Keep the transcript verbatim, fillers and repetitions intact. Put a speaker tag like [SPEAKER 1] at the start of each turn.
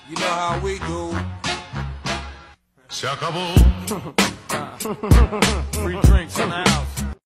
[SPEAKER 1] You know how we do.
[SPEAKER 2] Se acabó.
[SPEAKER 1] Free drinks in the house.